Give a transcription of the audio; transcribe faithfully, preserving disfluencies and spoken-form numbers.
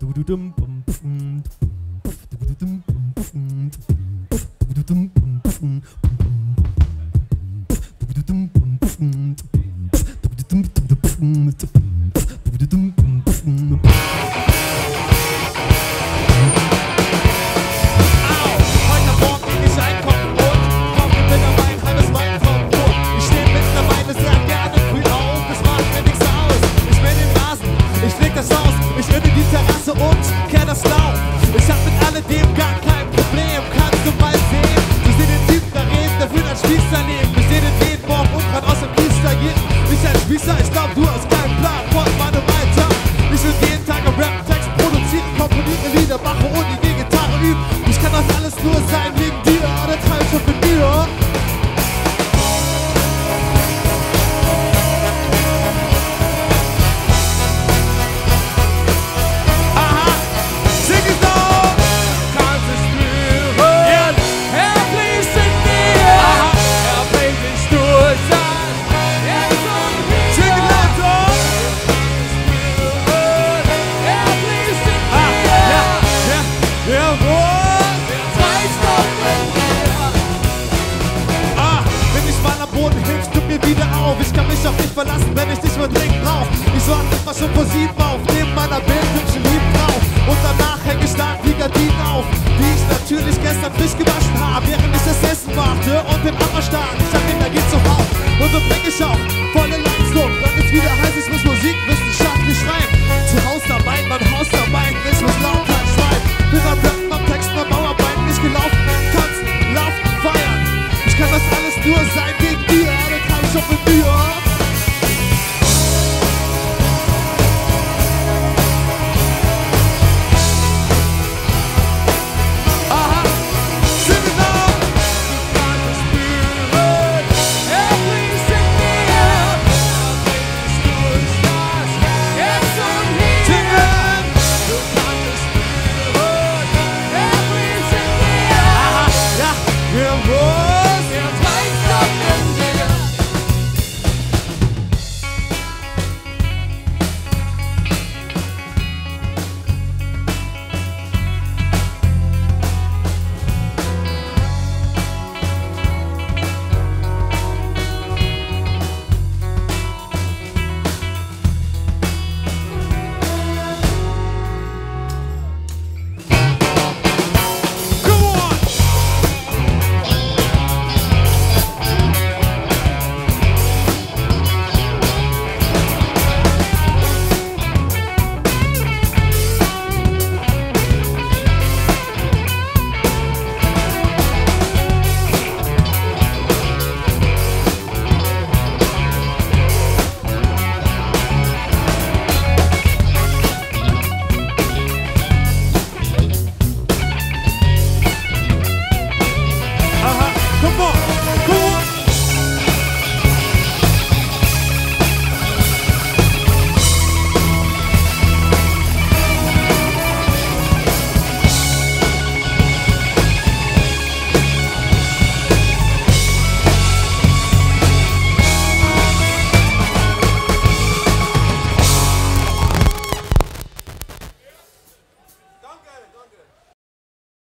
Ich glaub, du hast keinen Plan von meinem Alltag. Ich will jeden Tag einen Rap-Text produzieren, komponiere Lieder, mache Uni, die Gitarre üben. Ich kann das alles nur sein wegen dir, der Teil schon für dir. Ich kann mich auf dich verlassen, wenn ich dich nur dringend brauch. Ich so war schon vor sieben auf, neben meiner bildhübschen Liebenfrau. Und danach häng ich stark wie Gardinen auf, die ich natürlich gestern frisch gewaschen habe, während ich das Essen machte und den Hammer stark. Ich hab Energie zuhauf und so bring ich auch